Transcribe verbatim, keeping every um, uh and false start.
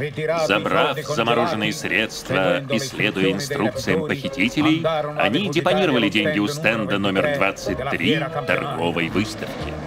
Забрав замороженные средства и следуя инструкциям похитителей, они депонировали деньги у стенда номер двадцать три торговой выставки.